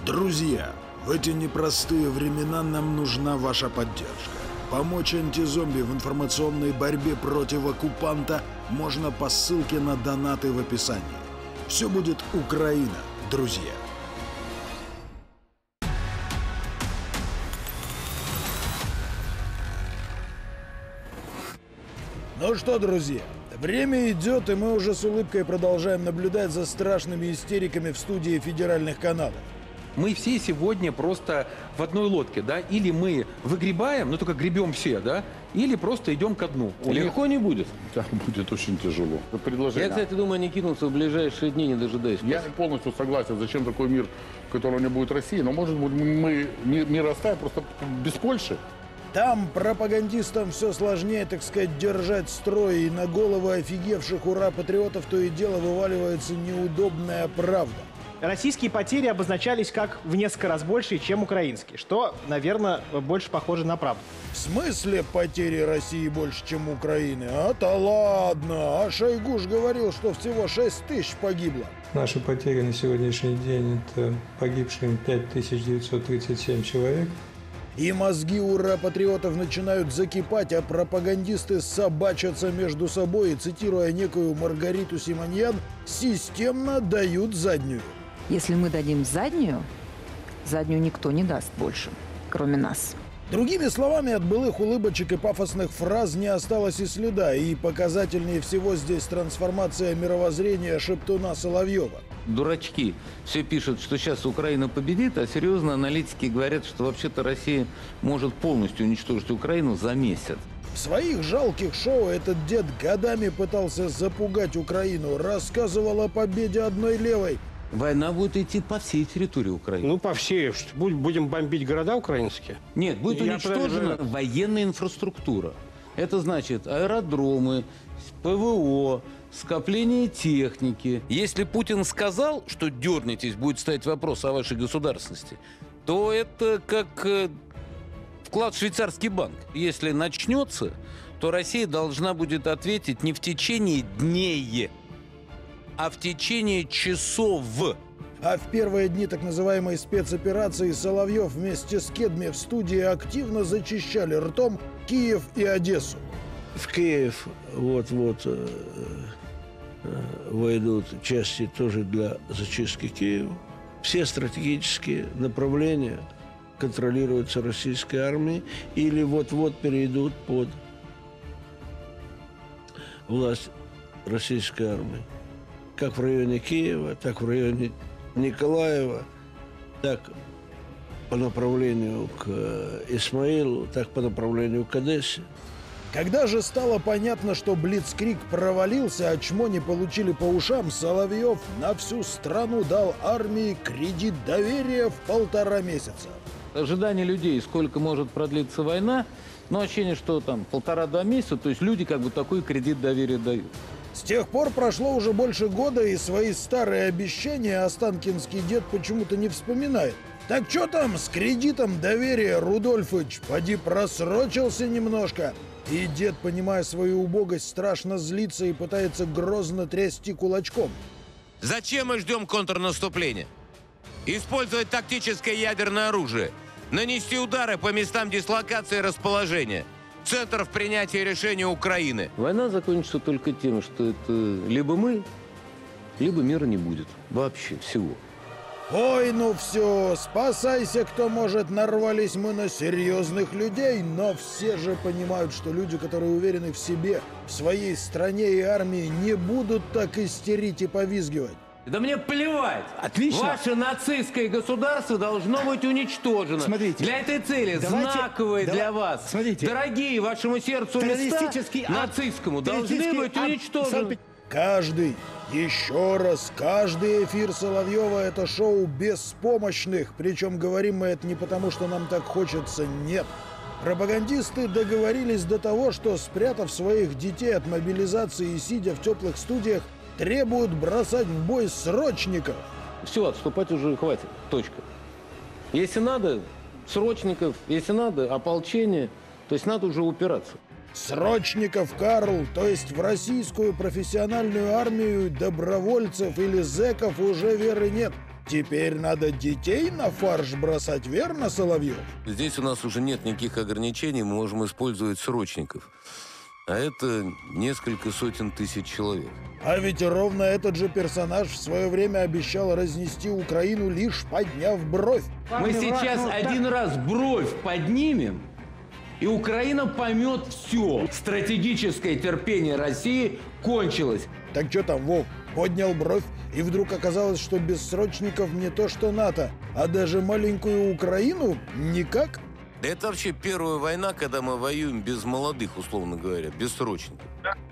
Друзья, в эти непростые времена нам нужна ваша поддержка. Помочь антизомби в информационной борьбе против оккупанта можно по ссылке на донаты в описании. Все будет Украина, друзья. Ну что, друзья, время идет, и мы уже с улыбкой продолжаем наблюдать за страшными истериками в студии федеральных каналов. Мы все сегодня просто в одной лодке, да? Или мы выгребаем, но только гребем все, да? Или просто идем ко дну. Легко не будет. Там будет очень тяжело. Я, кстати, думаю, они кинутся в ближайшие дни, не дожидаясь. Я полностью согласен, зачем такой мир, в котором не будет России. Но, может быть, мы мир оставим просто без Польши. Там пропагандистам все сложнее, так сказать, держать строй, и на головы офигевших ура-патриотов то и дело вываливается неудобная правда. Российские потери обозначались как в несколько раз больше, чем украинские, что, наверное, больше похоже на правду. В смысле потери России больше, чем Украины? А-то ладно, а Шойгу ж говорил, что всего 6 тысяч погибло. Наши потери на сегодняшний день – это погибшим 5937 человек. И мозги ура-патриотов начинают закипать, а пропагандисты собачатся между собой и, цитируя некую Маргариту Симоньян, системно дают заднюю. Если мы дадим заднюю никто не даст больше, кроме нас. Другими словами, от былых улыбочек и пафосных фраз не осталось и следа, и показательнее всего здесь трансформация мировоззрения шептуна Соловьева. Дурачки все пишут, что сейчас Украина победит, а серьезно аналитики говорят, что вообще-то Россия может полностью уничтожить Украину за месяц. В своих жалких шоу этот дед годами пытался запугать Украину, рассказывал о победе одной левой. Война будет идти по всей территории Украины. Ну, по всей. Будем бомбить города украинские? Нет, будет уничтожена военная инфраструктура. Это значит аэродромы, ПВО, скопление техники. Если Путин сказал, что дернетесь, будет стоять вопрос о вашей государственности, то это как вклад в швейцарский банк. Если начнется, то Россия должна будет ответить не в течение дней, а в течение часов. А в первые дни так называемой спецоперации Соловьев вместе с Кедми в студии активно зачищали ртом Киев и Одессу. В Киев вот-вот войдут части тоже для зачистки Киева. Все стратегические направления контролируются российской армией или вот-вот перейдут под власть российской армии. Как в районе Киева, так в районе Николаева, так по направлению к Исмаилу, так по направлению к Одессе. Когда же стало понятно, что Блицкриг провалился, а чмо не получили по ушам, Соловьев на всю страну дал армии кредит доверия в 1,5 месяца. Ожидание людей, сколько может продлиться война, но ощущение, что там 1,5-2 месяца, то есть люди как бы такой кредит доверия дают. С тех пор прошло уже больше года, и свои старые обещания Останкинский дед почему-то не вспоминает. Так что там с кредитом доверия, Рудольфыч? Поди просрочился немножко. И дед, понимая свою убогость, страшно злится и пытается грозно трясти кулачком. Зачем мы ждем контрнаступления? Использовать тактическое ядерное оружие, нанести удары по местам дислокации и расположения, центров принятия решений Украины. Война закончится только тем, что это либо мы, либо мира не будет. Вообще всего. Ой, ну все, спасайся, кто может, нарвались мы на серьезных людей, но все же понимают, что люди, которые уверены в себе, в своей стране и армии, не будут так истерить и повизгивать. Да мне плевать! Отлично! Ваше нацистское государство должно быть уничтожено. Смотрите. Для этой цели знаковые для вас, смотрите, дорогие вашему сердцу места нацистскому должны быть уничтожены. Каждый, еще раз, каждый эфир Соловьева – это шоу беспомощных. Причем говорим мы это не потому, что нам так хочется, нет. Пропагандисты договорились до того, что, спрятав своих детей от мобилизации и сидя в теплых студиях, требуют бросать в бой срочников. Все, отступать уже хватит. Точка. Если надо, срочников, если надо, ополчение, то есть надо уже упираться. Срочников, Карл, то есть в российскую профессиональную армию добровольцев или зэков уже веры нет. Теперь надо детей на фарш бросать, верно, Соловьев? Здесь у нас уже нет никаких ограничений, мы можем использовать срочников. А это несколько сотен тысяч человек. А ведь ровно этот же персонаж в свое время обещал разнести Украину, лишь подняв бровь. Мы сейчас один раз бровь поднимем, и Украина поймет все. Стратегическое терпение России кончилось. Так что там, Вов, поднял бровь, и вдруг оказалось, что без срочников не то что НАТО, а даже маленькую Украину никак? Да это вообще первая война, когда мы воюем без молодых, условно говоря, без срочников.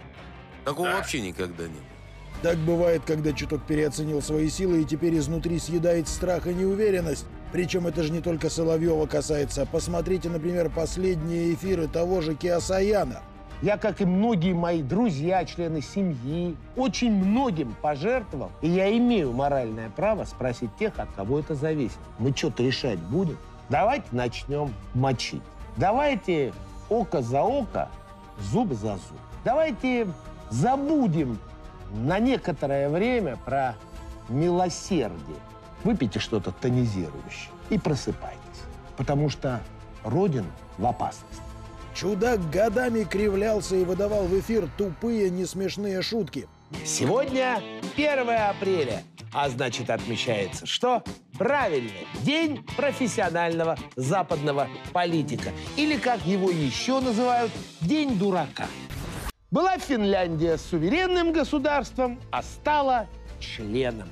Такого вообще никогда не было. Так бывает, когда чуток переоценил свои силы и теперь изнутри съедает страх и неуверенность. Причем это же не только Соловьева касается. Посмотрите, например, последние эфиры того же Кеосаяна. Я, как и многие мои друзья, члены семьи, очень многим пожертвовал. И я имею моральное право спросить тех, от кого это зависит. Мы что-то решать будем? Давайте начнем мочить. Давайте око за око, зуб за зуб. Давайте забудем на некоторое время про милосердие. Выпейте что-то тонизирующее и просыпайтесь. Потому что Родина в опасности. Чудак годами кривлялся и выдавал в эфир тупые, несмешные шутки. Сегодня 1 апреля, а значит отмечается что? Правильно, День профессионального западного политика. Или, как его еще называют, День дурака. Была Финляндия суверенным государством, а стала членом.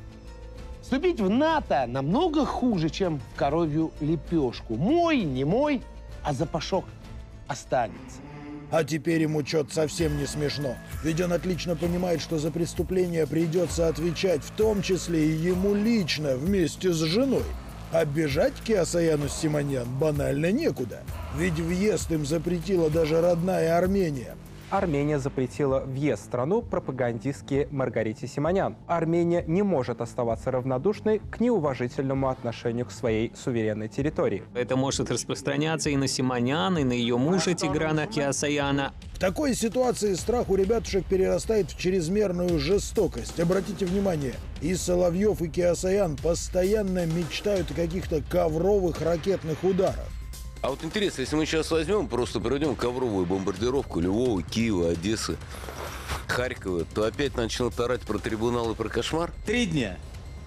Вступить в НАТО намного хуже, чем в коровью лепешку. Мой, не мой, а запашок останется. А теперь ему что-то совсем не смешно. Ведь он отлично понимает, что за преступление придется отвечать, в том числе и ему лично, вместе с женой. А бежать Кеосаяну Симоньян банально некуда. Ведь въезд им запретила даже родная Армения. Армения запретила въезд в страну пропагандистке Маргарите Симонян. Армения не может оставаться равнодушной к неуважительному отношению к своей суверенной территории. Это может распространяться и на Симонян, и на ее мужа Тиграна Кеосаяна. В такой ситуации страх у ребятушек перерастает в чрезмерную жестокость. Обратите внимание, и Соловьев, и Кеосаян постоянно мечтают о каких-то ковровых ракетных ударах. А вот интересно, если мы сейчас возьмем, просто проведем ковровую бомбардировку Львова, Киева, Одессы, Харькова, то опять начнут орать про трибунал и про кошмар? 3 дня.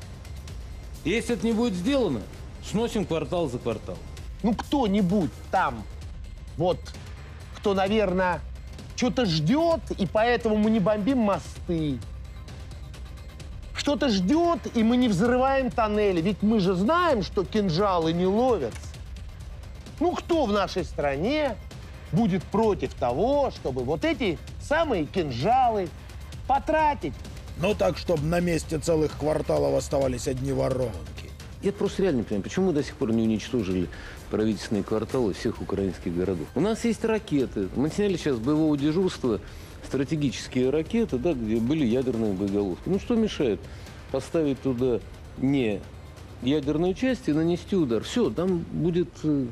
Если это не будет сделано, сносим квартал за квартал. Ну, кто-нибудь там, вот, кто, наверное, что-то ждет, и поэтому мы не бомбим мосты. Что-то ждет, и мы не взрываем тоннели. Ведь мы же знаем, что кинжалы не ловятся. Ну, кто в нашей стране будет против того, чтобы вот эти самые кинжалы потратить? Ну, так, чтобы на месте целых кварталов оставались одни воронки. Я просто реально не понимаю, почему мы до сих пор не уничтожили правительственные кварталы всех украинских городов. У нас есть ракеты. Мы сняли сейчас с боевого дежурства стратегические ракеты, да, где были ядерные боеголовки. Ну, что мешает поставить туда не ядерную часть и нанести удар? Все, там будет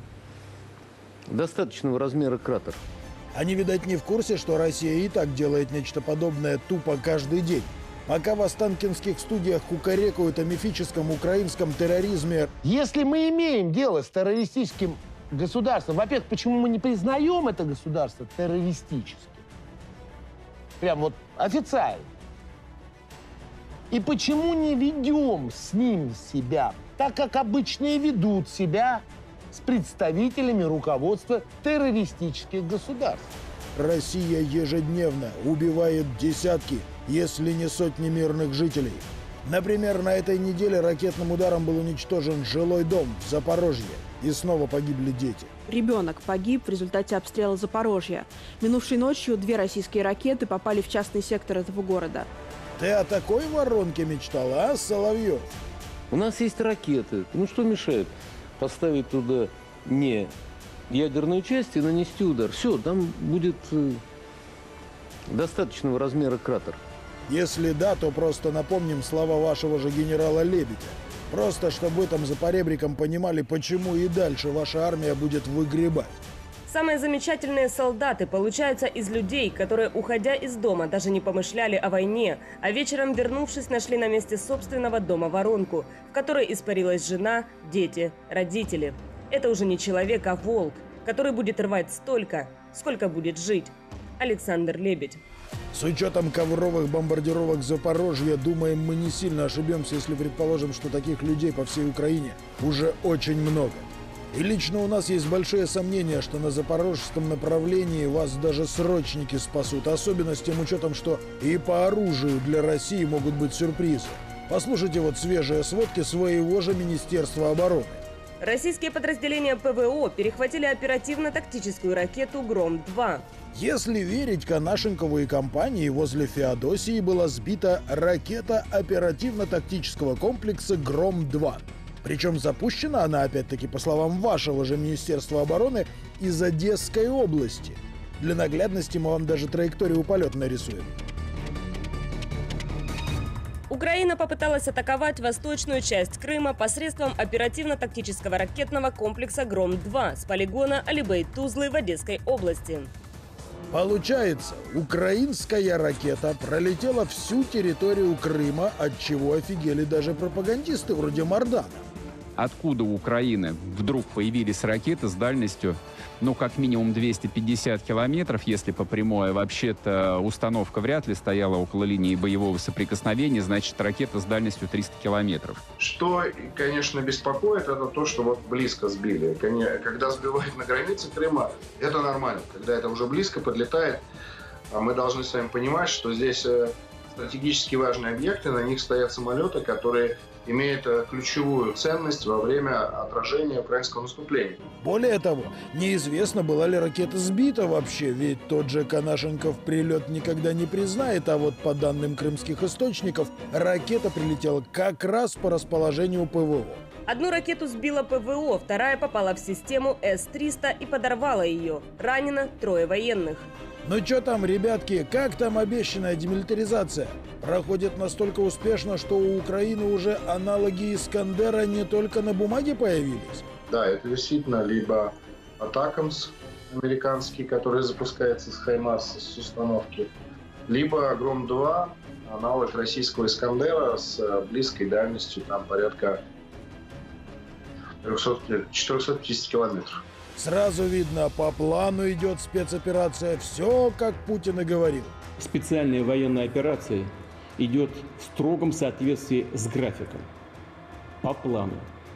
достаточного размера кратер. Они, видать, не в курсе, что Россия и так делает нечто подобное тупо каждый день. Пока в останкинских студиях кукарекают о мифическом украинском терроризме. Если мы имеем дело с террористическим государством, во-первых, почему мы не признаем это государство террористическим? Прям вот официально. И почему не ведем с ним себя так, как обычно и ведут себя с представителями руководства террористических государств? Россия ежедневно убивает десятки, если не сотни мирных жителей. Например, на этой неделе ракетным ударом был уничтожен жилой дом в Запорожье. И снова погибли дети. Ребенок погиб в результате обстрела Запорожья. Минувшей ночью 2 российские ракеты попали в частный сектор этого города. Ты о такой воронке мечтала, а, Соловьев? У нас есть ракеты. Ну, что мешает поставить туда не ядерную часть и нанести удар? Все, там будет достаточного размера кратер. Если да, то просто напомним слова вашего же генерала Лебедя. Просто, чтобы вы там за поребриком понимали, почему и дальше ваша армия будет выгребать. Самые замечательные солдаты получаются из людей, которые, уходя из дома, даже не помышляли о войне, а вечером, вернувшись, нашли на месте собственного дома воронку, в которой испарилась жена, дети, родители. Это уже не человек, а волк, который будет рвать столько, сколько будет жить. Александр Лебедь. С учетом ковровых бомбардировок Запорожья, думаем, мы не сильно ошибемся, если предположим, что таких людей по всей Украине уже очень много. И лично у нас есть большие сомнения, что на запорожском направлении вас даже срочники спасут, особенно с тем учетом, что и по оружию для России могут быть сюрпризы. Послушайте вот свежие сводки своего же Министерства обороны. Российские подразделения ПВО перехватили оперативно-тактическую ракету «Гром-2». Если верить Конашенкову и компании, возле Феодосии была сбита ракета оперативно-тактического комплекса «Гром-2». Причем запущена она, опять-таки, по словам вашего же Министерства обороны, из Одесской области. Для наглядности мы вам даже траекторию полета нарисуем. Украина попыталась атаковать восточную часть Крыма посредством оперативно-тактического ракетного комплекса «Гром-2» с полигона Алибей-Тузлы в Одесской области. Получается, украинская ракета пролетела всю территорию Крыма, от чего офигели даже пропагандисты вроде Мардана. Откуда у Украины вдруг появились ракеты с дальностью, ну, как минимум 250 километров, если по прямой. Вообще-то установка вряд ли стояла около линии боевого соприкосновения, значит, ракета с дальностью 300 километров. Что, конечно, беспокоит, это то, что вот близко сбили. Когда сбивают на границе Крыма, это нормально. Когда это уже близко подлетает, мы должны с вами понимать, что здесь стратегически важные объекты, на них стоят самолеты, которые имеют ключевую ценность во время отражения украинского наступления. Более того, неизвестно, была ли ракета сбита вообще, ведь тот же Конашенков прилет никогда не признает, а вот по данным крымских источников, ракета прилетела как раз по расположению ПВО. Одну ракету сбила ПВО, вторая попала в систему С-300 и подорвала ее. Ранено 3 военных. Ну что там, ребятки, как там обещанная демилитаризация? Проходит настолько успешно, что у Украины уже аналоги Искандера не только на бумаге появились? Да, это действительно либо Атакамс американский, который запускается с Хаймарса, с установки, либо Гром-2, аналог российского Искандера с близкой дальностью, там порядка 450 километров. Сразу видно, по плану идет спецоперация, все как Путин и говорил. Специальная военная операция идет в строгом соответствии с графиком, по плану.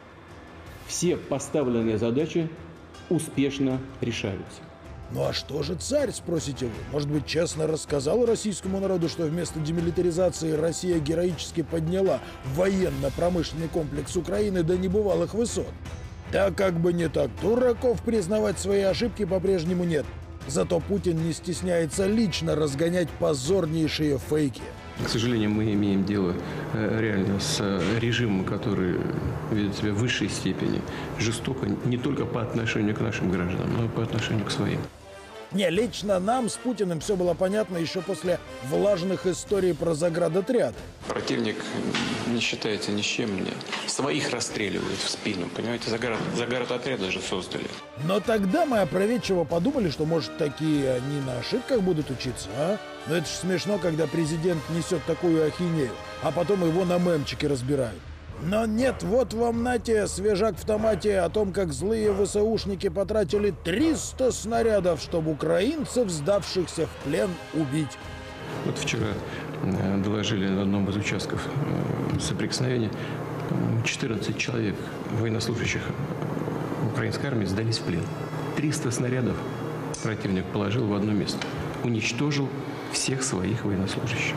Все поставленные задачи успешно решаются. Ну а что же царь, спросите вы? Может быть, честно рассказал российскому народу, что вместо демилитаризации Россия героически подняла военно-промышленный комплекс Украины до небывалых высот? Да как бы не так, дураков признавать свои ошибки по-прежнему нет. Зато Путин не стесняется лично разгонять позорнейшие фейки. К сожалению, мы имеем дело реально с режимом, который ведет себя в высшей степени жестоко не только по отношению к нашим гражданам, но и по отношению к своим. Не, лично нам с Путиным все было понятно еще после влажных историй про заградотряды. Противник не считается ни с чем, мне. Своих расстреливают в спину, понимаете, заградотряды же создали. Но тогда мы опроветчиво подумали, что, может, такие они на ошибках будут учиться, а? Но это ж смешно, когда президент несет такую ахинею, а потом его на мемчике разбирают. Но нет, вот вам, нате, свежак в томате о том, как злые ВСУшники потратили 300 снарядов, чтобы украинцев, сдавшихся в плен, убить. Вот вчера доложили на одном из участков соприкосновения, 14 человек, военнослужащих украинской армии, сдались в плен. 300 снарядов противник положил в одно место. Уничтожил всех своих военнослужащих.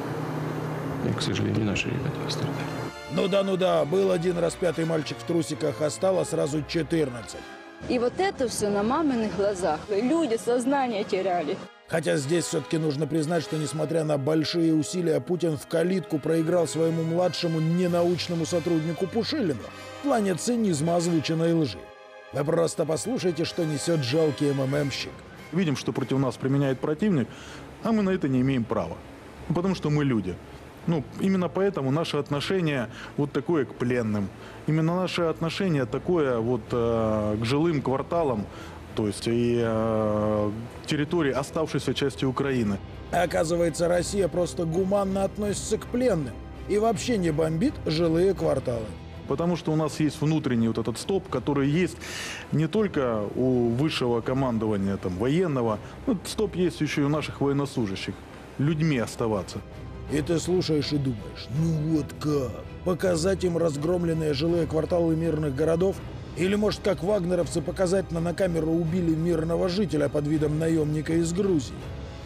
И, к сожалению, наши ребята пострадали. Ну да, был один распятый мальчик в трусиках, а стало сразу 14. И вот это все на маминых глазах. Люди сознание теряли. Хотя здесь все-таки нужно признать, что несмотря на большие усилия, Путин в калитку проиграл своему младшему ненаучному сотруднику Пушилину в плане цинизма озвученной лжи. Вы просто послушайте, что несет жалкий МММщик. Видим, что против нас применяет противник, а мы на это не имеем права. Потому что мы люди. Именно поэтому наше отношение вот такое к пленным. Именно наше отношение такое вот к жилым кварталам то есть и территории оставшейся части Украины. Оказывается, Россия просто гуманно относится к пленным и вообще не бомбит жилые кварталы. Потому что у нас есть внутренний вот этот стоп, который есть не только у высшего командования там, военного, стоп есть еще и у наших военнослужащих. Людьми оставаться. И ты слушаешь и думаешь, ну вот как? Показать им разгромленные жилые кварталы мирных городов? Или, может, как вагнеровцы показательно на камеру убили мирного жителя под видом наемника из Грузии?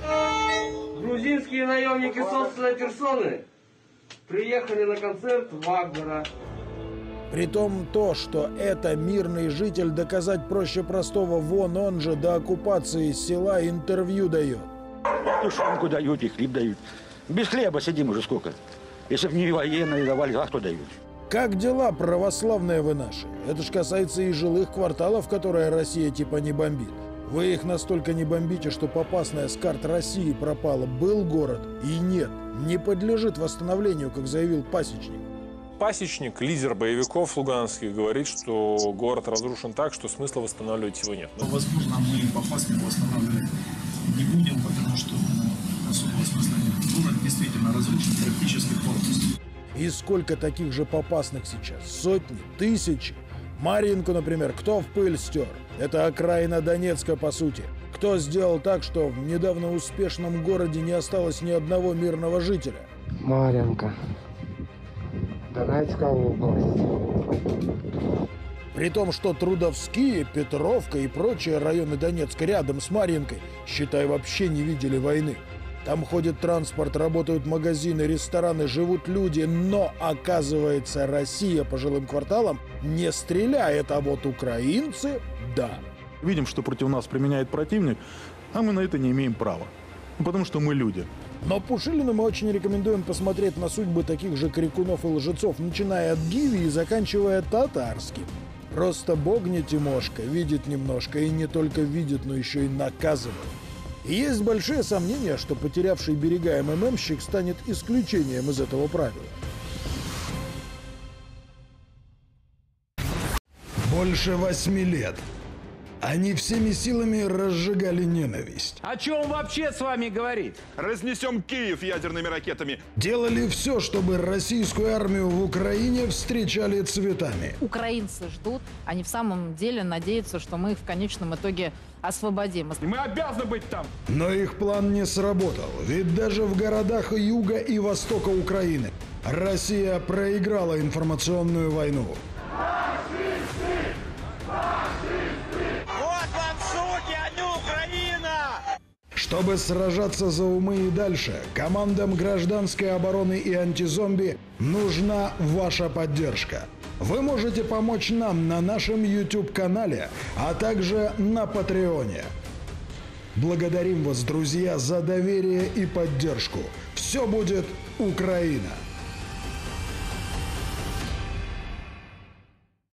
Грузинские наемники собственной персоны приехали на концерт Вагнера. Притом то, что это мирный житель, доказать проще простого. Вон он же до оккупации села интервью дает. Тушенку дают и хлеб дают. Без хлеба сидим уже сколько. Если бы не военные давали, а кто дают? Как дела, православные вы наши? Это ж касается и жилых кварталов, которые Россия типа не бомбит. Вы их настолько не бомбите, что попасная с карт России пропала. Был город и нет. Не подлежит восстановлению, как заявил Пасечник. Пасечник, лидер боевиков луганских, говорит, что город разрушен так, что смысла восстанавливать его нет. Возможно, мы Попасную восстанавливать не будем, потому что особого смысла нет. Город действительно разрушен практически полностью. И сколько таких же Попасных сейчас? Сотни? Тысячи? Марьинку, например, кто в пыль стер? Это окраина Донецка, по сути. Кто сделал так, что в недавно успешном городе не осталось ни одного мирного жителя? Марьинка. Донецкая область. При том, что Трудовские, Петровка и прочие районы Донецка рядом с Марьинкой, считай, вообще не видели войны. Там ходит транспорт, работают магазины, рестораны, живут люди, но, оказывается, Россия по жилым кварталам не стреляет, а вот украинцы – да. Видим, что против нас применяет противник, а мы на это не имеем права, потому что мы люди. Но Пушилину мы очень рекомендуем посмотреть на судьбы таких же крикунов и лжецов, начиная от Гиви и заканчивая Татарским. Просто Бог не Тимошка, видит немножко, и не только видит, но еще и наказывает. И есть большие сомнения, что потерявший берега МММщик станет исключением из этого правила. Больше 8 лет. Они всеми силами разжигали ненависть. О чем вообще с вами говорить? Разнесем Киев ядерными ракетами. Делали все, чтобы российскую армию в Украине встречали цветами. Украинцы ждут, они в самом деле надеются, что мы их в конечном итоге освободим. Мы обязаны быть там. Но их план не сработал, ведь даже в городах юга и востока Украины Россия проиграла информационную войну. Чтобы сражаться за умы и дальше, командам гражданской обороны и антизомби нужна ваша поддержка. Вы можете помочь нам на нашем YouTube-канале, а также на Патреоне. Благодарим вас, друзья, за доверие и поддержку. Все будет Украина!